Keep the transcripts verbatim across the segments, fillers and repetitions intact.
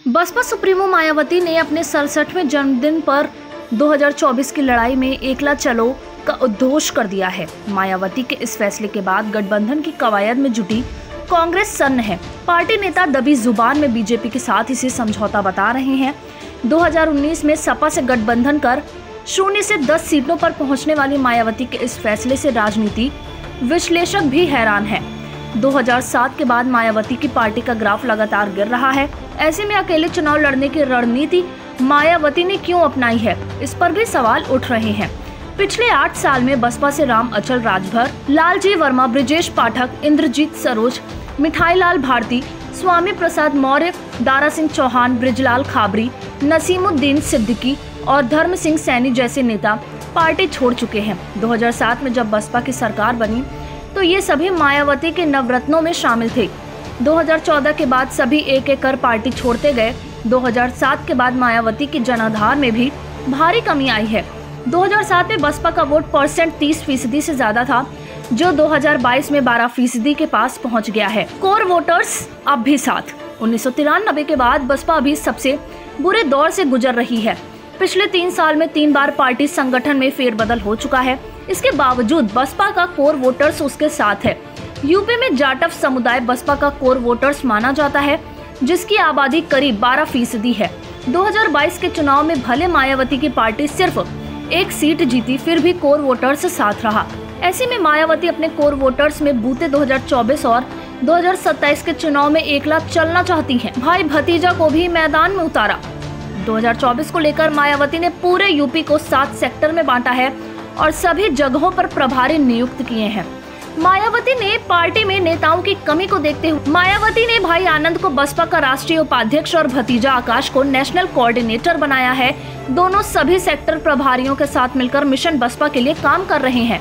Baspa supremo Mayawati ने अपने सड़सठवें जन्मदिन पर दो हज़ार चौबीस की लड़ाई में एकला चलो का उद्घोष कर दिया है। मायावती के इस फैसले के बाद गठबंधन की कवायद में जुटी कांग्रेस सन्न है। पार्टी नेता दबी जुबान में बीजेपी के साथ इसे समझौता बता रहे हैं। दो हज़ार उन्नीस में सपा से गठबंधन कर शून्य से दस सीटों पर पहुंचने वाली मायावती के इस फैसले से राजनीति विश्लेषक भी हैरान है। दो हज़ार सात के बाद मायावती की पार्टी का ग्राफ लगातार गिर रहा है। ऐसे में अकेले चुनाव लड़ने की रणनीति मायावती ने क्यों अपनाई है, इस पर भी सवाल उठ रहे हैं। पिछले आठ साल में बसपा से राम अचल राजभर, लालजी वर्मा, ब्रिजेश पाठक, इंद्रजीत सरोज, मिठाईलाल भारती, स्वामी प्रसाद मौर्य, दारा सिंह चौहान, ब्रिजलाल खाबरी, नसीमुद्दीन सिद्दीकी और धर्म सिंह सैनी जैसे नेता पार्टी छोड़ चुके हैं। दो हज़ार सात में जब बसपा की सरकार बनी तो ये सभी मायावती के नवरत्नों में शामिल थे। दो हज़ार चौदह के बाद सभी एक एक कर पार्टी छोड़ते गए। दो हज़ार सात के बाद मायावती की जनाधार में भी भारी कमी आई है। दो हज़ार सात में बसपा का वोट परसेंट तीस फीसदी से ज्यादा था, जो दो हज़ार बाईस में बारह फीसदी के पास पहुंच गया है। कोर वोटर्स अब भी साथ। उन्नीस सौ तिरानबे के बाद बसपा अभी सबसे बुरे दौर से गुजर रही है। पिछले तीन साल में तीन बार पार्टी संगठन में फेरबदल हो चुका है। इसके बावजूद बसपा का कोर वोटर्स उसके साथ है। यूपी में जाटव समुदाय बसपा का कोर वोटर्स माना जाता है, जिसकी आबादी करीब बारह फीसदी है। दो हज़ार बाईस के चुनाव में भले मायावती की पार्टी सिर्फ एक सीट जीती, फिर भी कोर वोटर्स साथ रहा। ऐसे में मायावती अपने कोर वोटर्स में बूते दो हज़ार चौबीस और दो हज़ार सत्ताईस के चुनाव में एकला चलना चाहती हैं। भाई भतीजा को भी मैदान में उतारा। दो हज़ार चौबीस को लेकर मायावती ने पूरे यूपी को सात सेक्टर में बांटा है और सभी जगहों पर प्रभारी नियुक्त किए हैं। मायावती ने पार्टी में नेताओं की कमी को देखते हुए मायावती ने भाई आनंद को बसपा का राष्ट्रीय उपाध्यक्ष और भतीजा आकाश को नेशनल कोऑर्डिनेटर बनाया है। दोनों सभी सेक्टर प्रभारियों के साथ मिलकर मिशन बसपा के लिए काम कर रहे हैं।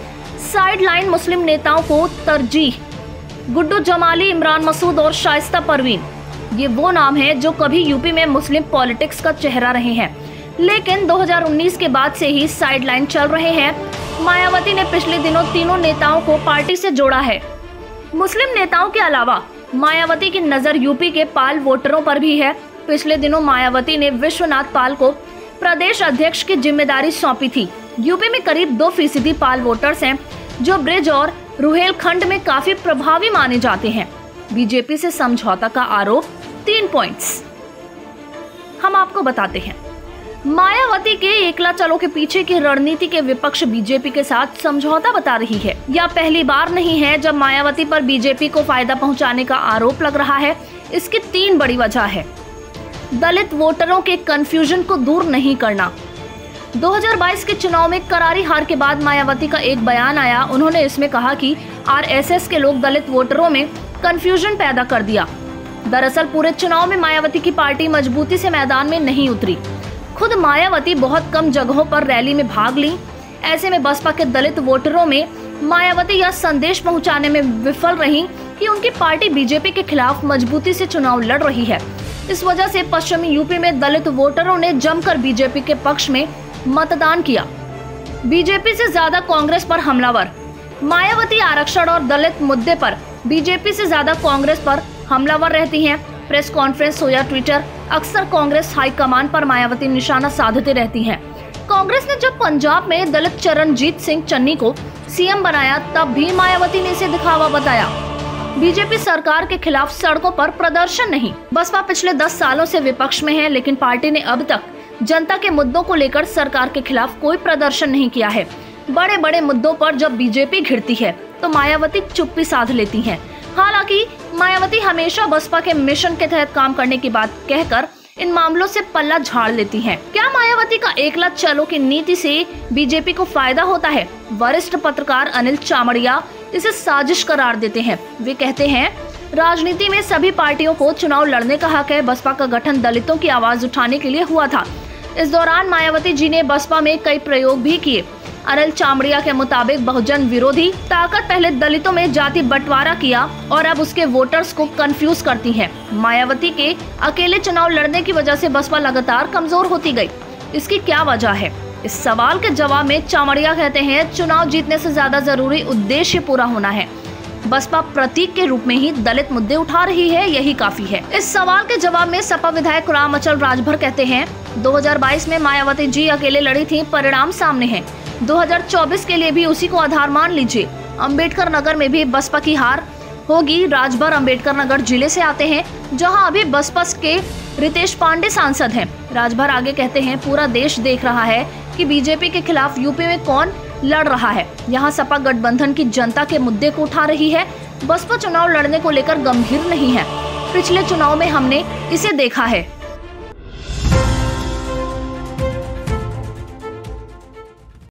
साइडलाइन मुस्लिम नेताओं को तरजीह। गुड्डू जमाली, इमरान मसूद और शाइस्ता परवीन, ये वो नाम हैं जो कभी यूपी में मुस्लिम पॉलिटिक्स का चेहरा रहे हैं, लेकिन दो हज़ार उन्नीस के बाद से ही साइडलाइन चल रहे हैं। मायावती ने पिछले दिनों तीनों नेताओं को पार्टी से जोड़ा है। मुस्लिम नेताओं के अलावा मायावती की नजर यूपी के पाल वोटरों पर भी है। पिछले दिनों मायावती ने विश्वनाथ पाल को प्रदेश अध्यक्ष की जिम्मेदारी सौंपी थी। यूपी में करीब दो फीसदी पाल वोटर्स हैं, जो ब्रिज और रुहेलखंड में काफी प्रभावी माने जाते हैं। बीजेपी से समझौता का आरोप, तीन पॉइंट्स हम आपको बताते हैं। मायावती के एकला चलो के पीछे की रणनीति के विपक्ष बीजेपी के साथ समझौता बता रही है। यह पहली बार नहीं है जब मायावती पर बीजेपी को फायदा पहुंचाने का आरोप लग रहा है। इसकी तीन बड़ी वजह है। दलित वोटरों के कंफ्यूजन को दूर नहीं करना। दो हज़ार बाईस के चुनाव में करारी हार के बाद मायावती का एक बयान आया। उन्होंने इसमें कहा कि आरएसएस के लोग दलित वोटरों में कंफ्यूजन पैदा कर दिया। दरअसल पूरे चुनाव में मायावती की पार्टी मजबूती से मैदान में नहीं उतरी। खुद मायावती बहुत कम जगहों पर रैली में भाग ली। ऐसे में बसपा के दलित वोटरों में मायावती यह संदेश पहुंचाने में विफल रही कि उनकी पार्टी बीजेपी के खिलाफ मजबूती से चुनाव लड़ रही है। इस वजह से पश्चिमी यूपी में दलित वोटरों ने जमकर बीजेपी के पक्ष में मतदान किया। बीजेपी से ज्यादा कांग्रेस पर हमलावर। मायावती आरक्षण और दलित मुद्दे पर बीजेपी से ज्यादा कांग्रेस पर हमलावर रहती हैं। प्रेस कॉन्फ्रेंस हो या ट्विटर, अक्सर कांग्रेस हाईकमान पर मायावती निशाना साधते रहती हैं। कांग्रेस ने जब पंजाब में दलित चरणजीत सिंह चन्नी को सीएम बनाया, तब भी मायावती ने इसे दिखावा बताया। बीजेपी सरकार के खिलाफ सड़कों पर प्रदर्शन नहीं। बसपा पिछले दस सालों से विपक्ष में है, लेकिन पार्टी ने अब तक जनता के मुद्दों को लेकर सरकार के खिलाफ कोई प्रदर्शन नहीं किया है। बड़े बड़े मुद्दों पर जब बीजेपी घिरती है तो मायावती चुप्पी साध लेती हैं। हालांकि मायावती हमेशा बसपा के मिशन के तहत काम करने की बात कहकर इन मामलों से पल्ला झाड़ लेती हैं। क्या मायावती का एकला चलो की नीति से बीजेपी को फायदा होता है? वरिष्ठ पत्रकार अनिल चामड़िया इसे साजिश करार देते हैं। वे कहते हैं, राजनीति में सभी पार्टियों को चुनाव लड़ने का हक है। बसपा का गठन दलितों की आवाज उठाने के लिए हुआ था। इस दौरान मायावती जी ने बसपा में कई प्रयोग भी किए। अनिल चामड़िया के मुताबिक बहुजन विरोधी ताकत पहले दलितों में जाति बंटवारा किया और अब उसके वोटर्स को कंफ्यूज करती है। मायावती के अकेले चुनाव लड़ने की वजह से बसपा लगातार कमजोर होती गई। इसकी क्या वजह है? इस सवाल के जवाब में चामड़िया कहते हैं, चुनाव जीतने से ज्यादा जरूरी उद्देश्य पूरा होना है। बसपा प्रतीक के रूप में ही दलित मुद्दे उठा रही है, यही काफी है। इस सवाल के जवाब में सपा विधायक राम अचल राजभर कहते हैं, दो हज़ार बाईस में मायावती जी अकेले लड़ी थी, परिणाम सामने हैं। दो हज़ार चौबीस के लिए भी उसी को आधार मान लीजिए। अम्बेडकर नगर में भी बसपा की हार होगी। राजभर अम्बेडकर नगर जिले से आते हैं, जहां अभी बसपा के रितेश पांडे सांसद हैं। राजभर आगे कहते हैं, पूरा देश देख रहा है कि बीजेपी के खिलाफ यूपी में कौन लड़ रहा है। यहाँ सपा गठबंधन की जनता के मुद्दे को उठा रही है। बसपा चुनाव लड़ने को लेकर गंभीर नहीं है। पिछले चुनाव में हमने इसे देखा है।